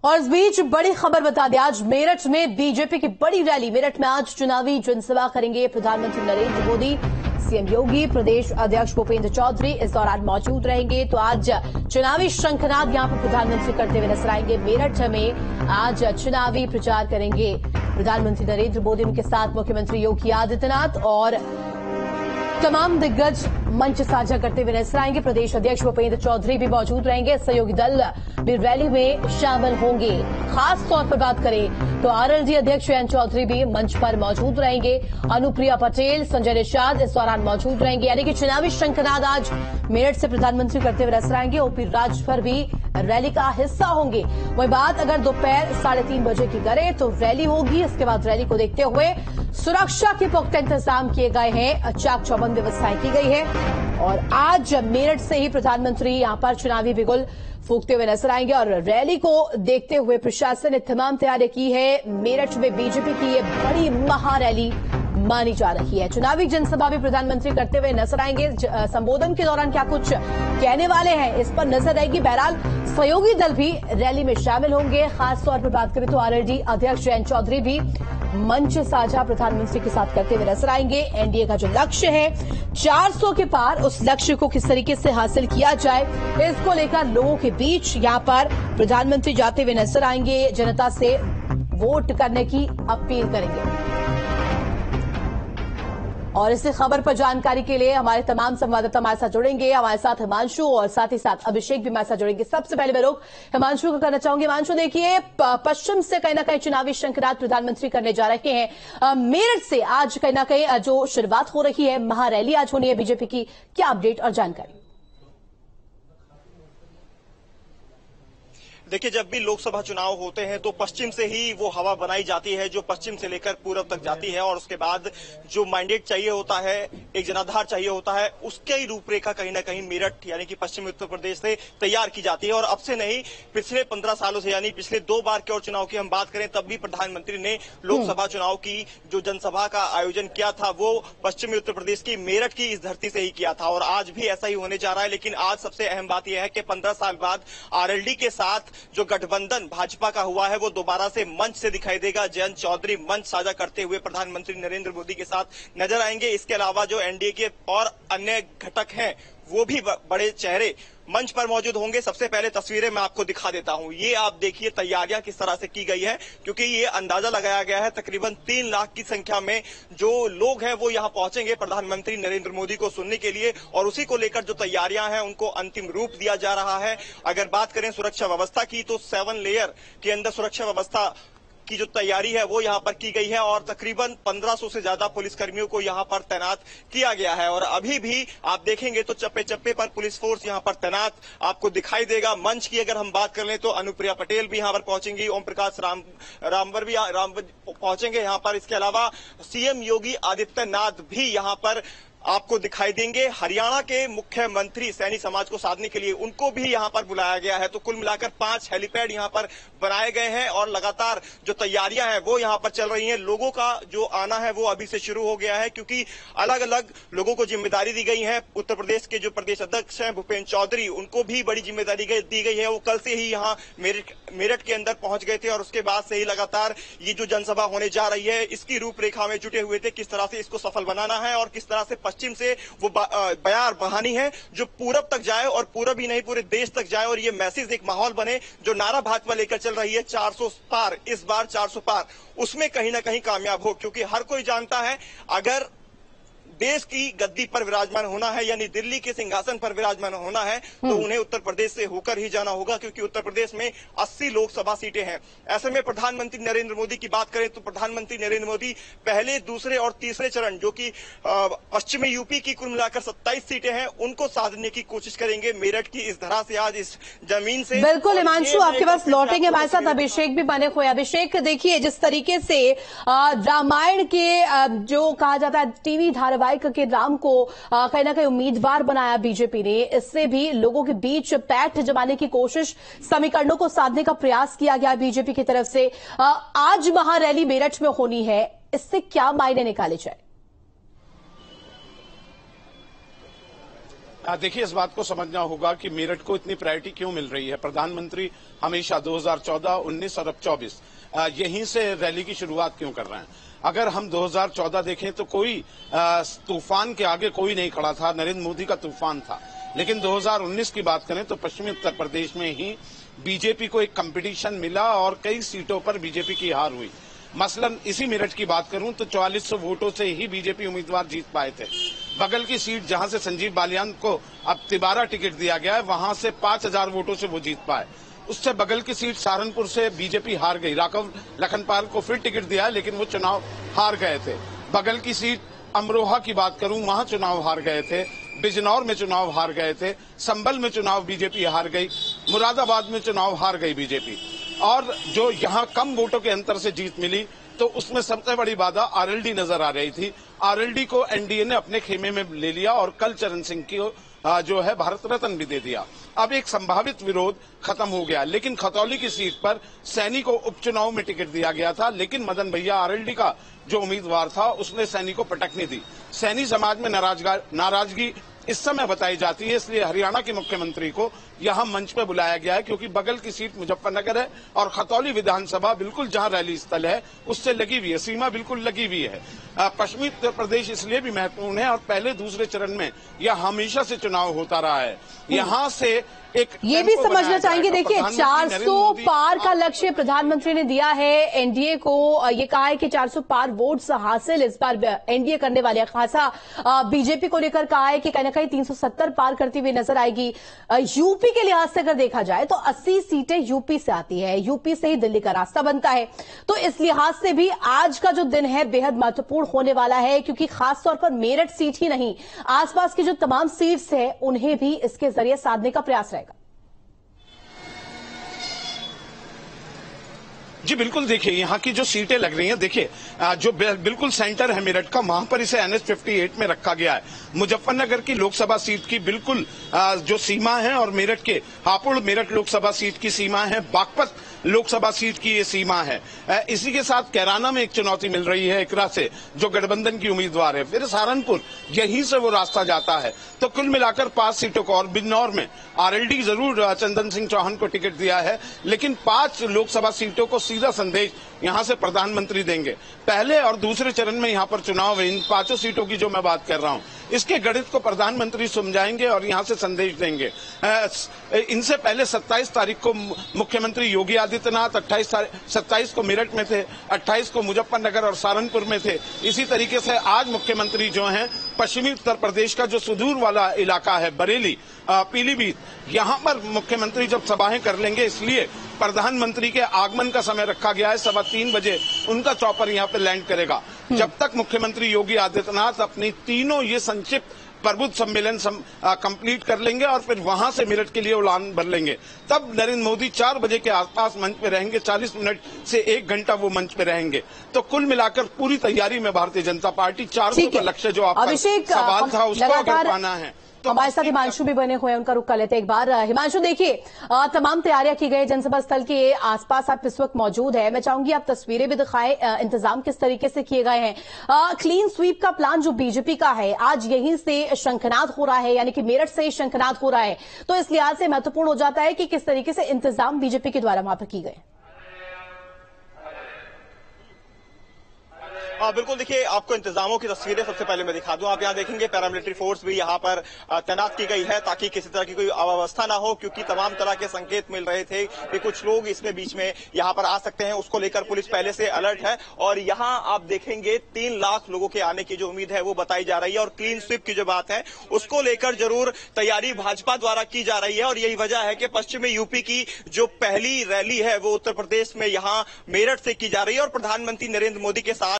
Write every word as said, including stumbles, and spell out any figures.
और इस बीच बड़ी खबर बता दें, आज मेरठ में बीजेपी की बड़ी रैली। मेरठ में आज चुनावी जनसभा करेंगे प्रधानमंत्री नरेंद्र मोदी। सीएम योगी, प्रदेश अध्यक्ष भूपेंद्र चौधरी इस दौरान मौजूद रहेंगे। तो आज चुनावी शंखनाद यहां पर प्रधानमंत्री करते हुए नजर आएंगे। मेरठ में आज चुनावी प्रचार करेंगे प्रधानमंत्री नरेंद्र मोदी, उनके साथ मुख्यमंत्री योगी आदित्यनाथ और तमाम दिग्गज मंच साझा करते हुए नजर आएंगे। प्रदेश अध्यक्ष भूपेंद्र चौधरी भी मौजूद रहेंगे। सहयोगी दल भी रैली में शामिल होंगे। खास तौर पर बात करें तो आरएलडी अध्यक्ष जयंत चौधरी भी मंच पर मौजूद रहेंगे। अनुप्रिया पटेल, संजय निषाद इस दौरान मौजूद रहेंगे। यानी कि चुनावी शंखनाद आज मेरठ से प्रधानमंत्री करते हुए नजर आएंगे। ओपी राजभर भी रैली का हिस्सा होंगे। वही बात अगर दोपहर साढ़े तीन बजे की करें तो रैली होगी। इसके बाद रैली को देखते हुए सुरक्षा के पुख्ता इंतजाम किए गए हैं, चाक चौबंद व्यवस्थाएं की गई है। और आज मेरठ से ही प्रधानमंत्री यहां पर चुनावी बिगुल फूंकते हुए नजर आएंगे। और रैली को देखते हुए प्रशासन ने तमाम तैयारी की है। मेरठ में बीजेपी की ये बड़ी महारैली मानी जा रही है। चुनावी जनसभा भी प्रधानमंत्री करते हुए नजर आएंगे। संबोधन के दौरान क्या कुछ कहने वाले हैं, इस पर नजर रहेगी। बहरहाल सहयोगी दल भी रैली में शामिल होंगे। खासतौर पर बात करें तो आरएलडी अध्यक्ष जयंत चौधरी भी मंच साझा प्रधानमंत्री के साथ करते हुए नजर आएंगे। एनडीए का जो लक्ष्य है चार सौ के पार, उस लक्ष्य को किस तरीके से हासिल किया जाए, इसको लेकर लोगों के बीच यहां पर प्रधानमंत्री जाते हुए नजर आएंगे। जनता से वोट करने की अपील करेंगे। और इस खबर पर जानकारी के लिए हमारे तमाम संवाददाता हमारे साथ जुड़ेंगे। हमारे साथ हिमांशु और साथ ही साथ अभिषेक भी हमारे साथ जुड़ेंगे। सबसे पहले मैं रुख हिमांशु को करना चाहूंगी। हिमांशु, देखिए पश्चिम से कहीं ना कहीं चुनावी शंखनाद प्रधानमंत्री करने जा रहे हैं। मेरठ से आज कहीं ना कहीं जो शुरुआत हो रही है, महारैली आज होनी है बीजेपी की, क्या अपडेट और जानकारी? देखिए, जब भी लोकसभा चुनाव होते हैं तो पश्चिम से ही वो हवा बनाई जाती है जो पश्चिम से लेकर पूरब तक जाती है। और उसके बाद जो मैंडेट चाहिए होता है, एक जनाधार चाहिए होता है, उसके ही रूपरेखा कहीं ना कहीं मेरठ यानी कि पश्चिमी उत्तर प्रदेश से तैयार की जाती है। और अब से नहीं, पिछले पंद्रह सालों से यानी पिछले दो बार के और चुनाव की हम बात करें तब भी प्रधानमंत्री ने लोकसभा चुनाव की जो जनसभा का आयोजन किया था वो पश्चिमी उत्तर प्रदेश की मेरठ की इस धरती से ही किया था। और आज भी ऐसा ही होने जा रहा है। लेकिन आज सबसे अहम बात यह है कि पंद्रह साल बाद आरएलडी के साथ जो गठबंधन भाजपा का हुआ है वो दोबारा से मंच से दिखाई देगा। जयंत चौधरी मंच साझा करते हुए प्रधानमंत्री नरेंद्र मोदी के साथ नजर आएंगे। इसके अलावा जो एनडीए के और अन्य घटक हैं वो भी बड़े चेहरे मंच पर मौजूद होंगे। सबसे पहले तस्वीरें मैं आपको दिखा देता हूं। ये आप देखिए तैयारियां किस तरह से की गई है, क्योंकि ये अंदाजा लगाया गया है तकरीबन तीन लाख की संख्या में जो लोग हैं वो यहां पहुंचेंगे प्रधानमंत्री नरेंद्र मोदी को सुनने के लिए। और उसी को लेकर जो तैयारियां हैं उनको अंतिम रूप दिया जा रहा है। अगर बात करें सुरक्षा व्यवस्था की तो सेवन लेयर के अंदर सुरक्षा व्यवस्था की जो तैयारी है वो यहां पर की गई है। और तकरीबन पंद्रह सौ से ज्यादा पुलिसकर्मियों को यहां पर तैनात किया गया है। और अभी भी आप देखेंगे तो चप्पे चप्पे पर पुलिस फोर्स यहां पर तैनात आपको दिखाई देगा। मंच की अगर हम बात कर लें तो अनुप्रिया पटेल भी यहां पर पहुंचेंगी, ओम प्रकाश राम रामवर भी राम पहुंचेंगे यहां पर। इसके अलावा सीएम योगी आदित्यनाथ भी यहां पर आपको दिखाई देंगे। हरियाणा के मुख्यमंत्री सैनी समाज को साधने के लिए उनको भी यहां पर बुलाया गया है। तो कुल मिलाकर पांच हेलीपैड यहां पर बनाए गए हैं और लगातार जो तैयारियां हैं वो यहां पर चल रही हैं। लोगों का जो आना है वो अभी से शुरू हो गया है, क्योंकि अलग अलग लोगों को जिम्मेदारी दी गई है। उत्तर प्रदेश के जो प्रदेश अध्यक्ष हैं भूपेंद्र चौधरी, उनको भी बड़ी जिम्मेदारी दी गई है। वो कल से ही यहाँ मेरठ मेरठ के अंदर पहुंच गए थे और उसके बाद से ही लगातार ये जो जनसभा होने जा रही है इसकी रूपरेखा में जुटे हुए थे, किस तरह से इसको सफल बनाना है और किस तरह से पश्चिम से वो बयार बहानी है जो पूरब तक जाए और पूरब ही नहीं पूरे देश तक जाए। और ये मैसेज एक माहौल बने जो नारा भाजपा लेकर चल रही है चार सौ पार, इस बार चार सौ पार, उसमें कहीं ना कहीं कामयाब हो। क्योंकि हर कोई जानता है अगर देश की गद्दी पर विराजमान होना है यानी दिल्ली के सिंहासन पर विराजमान होना है तो उन्हें उत्तर प्रदेश से होकर ही जाना होगा, क्योंकि उत्तर प्रदेश में अस्सी लोकसभा सीटें हैं। ऐसे में प्रधानमंत्री नरेंद्र मोदी की बात करें तो प्रधानमंत्री नरेंद्र मोदी पहले, दूसरे और तीसरे चरण जो कि पश्चिमी यूपी की कुल मिलाकर सत्ताईस सीटें हैं उनको साधने की कोशिश करेंगे मेरठ की इस धरा से, आज इस जमीन से। बिल्कुल हिमांशु, आपके पास लौटेंगे हमारे साथ अभिषेक भी बने हुए। अभिषेक, देखिए जिस तरीके से रामायण के जो कहा जाता है टीवी धारावाहिक के राम को कहीं ना कहीं उम्मीदवार बनाया बीजेपी ने, इससे भी लोगों के बीच पैठ जमाने की कोशिश, समीकरणों को साधने का प्रयास किया गया बीजेपी की तरफ से। आज महारैली मेरठ में होनी है, इससे क्या मायने निकाले जाए? देखिए, इस बात को समझना होगा कि मेरठ को इतनी प्रायोरिटी क्यों मिल रही है। प्रधानमंत्री हमेशा दो हज़ार चौदह, उन्नीस और अब चौबीस यहीं से रैली की शुरुआत क्यों कर रहे हैं। अगर हम दो हज़ार चौदह देखें तो कोई तूफान के आगे कोई नहीं खड़ा था, नरेंद्र मोदी का तूफान था। लेकिन दो हज़ार उन्नीस की बात करें तो पश्चिमी उत्तर प्रदेश में ही बीजेपी को एक कंपटीशन मिला और कई सीटों पर बीजेपी की हार हुई। मसलन इसी मेरठ की बात करूं तो चौवालीस सौ वोटों से ही बीजेपी उम्मीदवार जीत पाए थे। बगल की सीट जहां से संजीव बालियान को अब तिबारा टिकट दिया गया है, वहां से पांच हजार वोटों से वो जीत पाए। उससे बगल की सीट सहारनपुर से बीजेपी हार गई। राघव लखनपाल को फिर टिकट दिया, लेकिन वो चुनाव हार गए थे। बगल की सीट अमरोहा की बात करूं, वहां चुनाव हार गए थे। बिजनौर में चुनाव हार गए थे। संभल में चुनाव बीजेपी हार गई। मुरादाबाद में चुनाव हार गई बीजेपी। और जो यहां कम वोटों के अंतर से जीत मिली तो उसमें सबसे बड़ी बाधा आरएलडी नजर आ रही थी। आरएलडी को एनडीए ने अपने खेमे में ले लिया और कल चरण सिंह की जो है भारत रत्न भी दे दिया। अब एक संभावित विरोध खत्म हो गया। लेकिन खतौली की सीट पर सैनी को उपचुनाव में टिकट दिया गया था, लेकिन मदन भैया आरएलडी का जो उम्मीदवार था उसने सैनी को पटकनी दी। सैनी समाज में नाराजगी इस समय बताई जाती है, इसलिए हरियाणा के मुख्यमंत्री को यहां मंच पर बुलाया गया है, क्योंकि बगल की सीट मुजफ्फरनगर है और खतौली विधानसभा बिल्कुल जहां रैली स्थल है उससे लगी हुई है, सीमा बिल्कुल लगी हुई है। पश्चिमी उत्तर प्रदेश इसलिए भी महत्वपूर्ण है और पहले दूसरे चरण में यह हमेशा से चुनाव होता रहा है। यहां से एक ये भी समझना चाहेंगे, देखिए चार सौ पार का लक्ष्य प्रधानमंत्री ने दिया है एनडीए को। ये कहा है कि चार सौ पार वोट्स हासिल इस बार एनडीए करने वाले, खासा बीजेपी को लेकर कहा है कि कहीं ना कहीं तीन सौ सत्तर पार करती हुई नजर आएगी। यूपी के लिहाज से अगर देखा जाए तो अस्सी सीटें यूपी से आती है, यूपी से ही दिल्ली का रास्ता बनता है। तो इस लिहाज से भी आज का जो दिन है बेहद महत्वपूर्ण होने वाला है, क्योंकि खासतौर पर मेरठ सीट ही नहीं, आसपास की जो तमाम सीट्स है उन्हें भी इसके जरिए साधने का प्रयास रहेगा। जी बिल्कुल, देखिए यहाँ की जो सीटें लग रही हैं, देखिए जो बिल्कुल सेंटर है मेरठ का, वहां पर इसे एन एच अट्ठावन में रखा गया है। मुजफ्फरनगर की लोकसभा सीट की बिल्कुल जो सीमा है और मेरठ के हापुड़ मेरठ लोकसभा सीट की सीमा है, बागपत लोकसभा सीट की ये सीमा है। इसी के साथ कैराना में एक चुनौती मिल रही है एकरा से, जो गठबंधन की उम्मीदवार है। फिर सहारनपुर, यहीं से वो रास्ता जाता है। तो कुल मिलाकर पांच सीटों को, और बिजनौर में आरएलडी जरूर चंदन सिंह चौहान को टिकट दिया है, लेकिन पांच लोकसभा सीटों को सीधा संदेश यहां से प्रधानमंत्री देंगे। पहले और दूसरे चरण में यहां पर चुनाव है, इन पांचों सीटों की जो मैं बात कर रहा हूं, इसके गणित को प्रधानमंत्री समझाएंगे और यहां से संदेश देंगे। इनसे पहले सत्ताईस तारीख को मुख्यमंत्री योगी आदित्यनाथ अट्ठाईस सत्ताईस को मेरठ में थे, अट्ठाईस को मुजफ्फरनगर और सहारनपुर में थे। इसी तरीके से आज मुख्यमंत्री जो हैं पश्चिमी उत्तर प्रदेश का जो सुदूर वाला इलाका है, बरेली, पीलीभीत, यहां पर मुख्यमंत्री जब सभाएं कर लेंगे, इसलिए प्रधानमंत्री के आगमन का समय रखा गया है। सवा तीन बजे उनका चॉपर यहां पर लैंड करेगा। जब तक मुख्यमंत्री योगी आदित्यनाथ अपनी तीनों ये संक्षिप्त प्रबुद्ध सम्मेलन कंप्लीट कर लेंगे और फिर वहां से मेरठ के लिए उड़ान भर लेंगे, तब नरेंद्र मोदी चार बजे के आसपास मंच पे रहेंगे। चालीस मिनट से एक घंटा वो मंच पे रहेंगे। तो कुल मिलाकर पूरी तैयारी में भारतीय जनता पार्टी चार सौ का लक्ष्य जो आपका सवाल था उसको अगर पाना है तो हमारे साथ हिमांशु भी बने हुए हैं, उनका रुख कर लेते हैं एक बार। हिमांशु, देखिए तमाम तैयारियां की गई, जनसभा स्थल के आसपास आप इस वक्त मौजूद है। मैं चाहूंगी आप तस्वीरें भी दिखाएं, इंतजाम किस तरीके से किए गए हैं। क्लीन स्वीप का प्लान जो बीजेपी का है, आज यहीं से शंखनाद हो रहा है, यानी कि मेरठ से शंखनाद हो रहा है, तो इस लिहाज से महत्वपूर्ण हो जाता है कि किस तरीके से इंतजाम बीजेपी के द्वारा वहां पर की गए। हाँ बिल्कुल, देखिए आपको इंतजामों की तस्वीरें सबसे पहले मैं दिखा दूं। आप यहाँ देखेंगे पैरामिलिट्री फोर्स भी यहाँ पर तैनात की गई है ताकि किसी तरह की कोई अव्यवस्था ना हो, क्योंकि तमाम तरह के संकेत मिल रहे थे कि कुछ लोग इसमें बीच में यहाँ पर आ सकते हैं। उसको लेकर पुलिस पहले से अलर्ट है और यहाँ आप देखेंगे तीन लाख लोगों के आने की जो उम्मीद है वो बताई जा रही है। और क्लीन स्वीप की जो बात है उसको लेकर जरूर तैयारी भाजपा द्वारा की जा रही है और यही वजह है कि पश्चिमी यूपी की जो पहली रैली है वो उत्तर प्रदेश में यहाँ मेरठ से की जा रही है और प्रधानमंत्री नरेंद्र मोदी के साथ